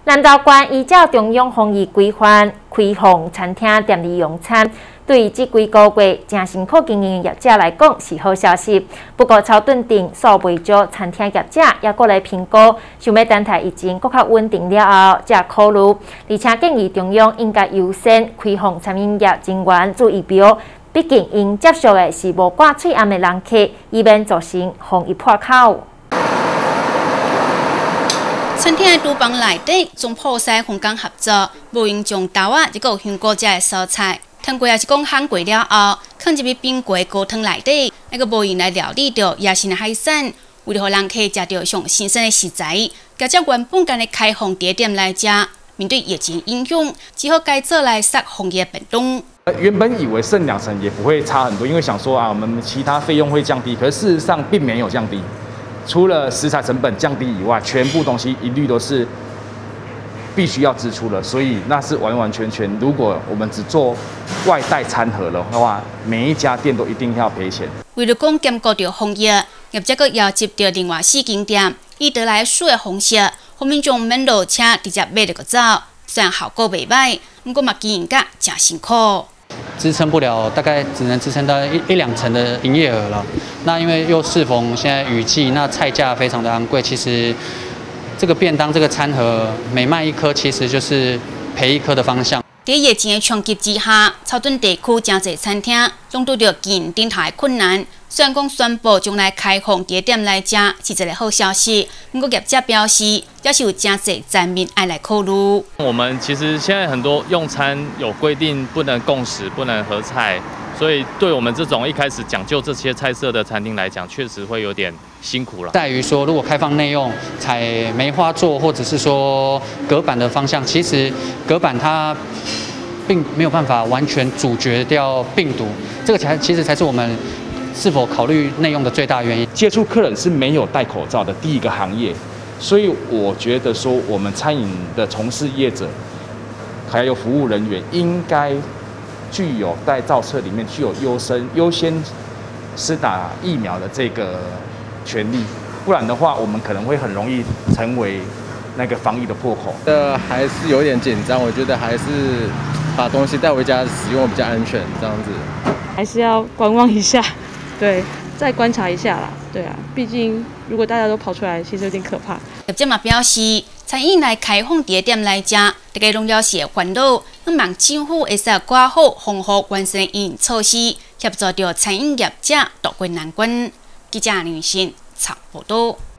南投县依照中央防疫规范，开放餐厅店里用餐。对这几个月正辛苦经营业者来讲是好消息。不过，曹顿镇数未少餐厅业者也过来评估，想要等待疫情更较稳定了后，才考虑。而且建议中央应该优先开放餐饮业人员做仪表，毕竟因接触的是无挂嘴暗的人客，以免造成防疫破口。 餐厅的厨房内底从破西分工合作，无用将豆啊，一个香菇菜的蔬菜，汤过也是讲烘过了后，放入去冰过高汤内底，那个无用来料理着野生的海鲜。为了让人客食到上新鲜的食材，加上原本间的开放地点来食，面对疫情影响，只好改做来杀防疫便当。 原本以为剩2成也不会差很多，因为想说啊，我们其他费用会降低，可是事实上并没有降低。 除了食材成本降低以外，全部东西一律都是必须要支出的，所以那是完完全全。如果我们只做外带餐盒的话，每一家店都一定要赔钱。 为了讲兼顾着防疫，业者阁邀集着另外4间店，以得来速的方式，后面将免落车直接买就走。虽然效果袂歹，不过嘛经营甲真辛苦。 支撑不了，大概只能支撑到1-2成的营业额了。那因为又适逢现在雨季，那菜价非常的昂贵。其实这个便当这个餐盒每卖1颗，其实就是赔1颗的方向。在疫情的冲击之下，草屯地区真侪餐厅拢遇到经营顶台的困难。虽然讲宣布将来开放地点来食是一个好消息，不过业者表示，也是有真侪层面爱来考虑。 我们其实现在很多用餐有规定，不能共食，不能合菜，所以对我们这种一开始讲究这些菜色的餐厅来讲，确实会有点辛苦了。 在于说，如果开放内用，采梅花座或者是说隔板的方向，其实隔板它并没有办法完全阻绝掉病毒，这个其实才是我们。 是否考虑内用的最大原因？ 接触客人是没有戴口罩的第一个行业，所以我觉得说，我们餐饮的从事业者，还有服务人员，应该具有在造册里面具有优先施打疫苗的这个权利，不然的话，我们可能会很容易成为那个防疫的破口。 还是有点紧张，我觉得还是把东西带回家使用比较安全，这样子。 还是要观望一下。 对，再观察一下啦。对啊，毕竟如果大家都跑出来，其实有点可怕。 业者嘛表示，餐饮来开放地点来食，大家拢了是烦恼，希望政府会使挂好防护完善的应应措施，协助着餐饮业者渡过难关。记者林信采报道。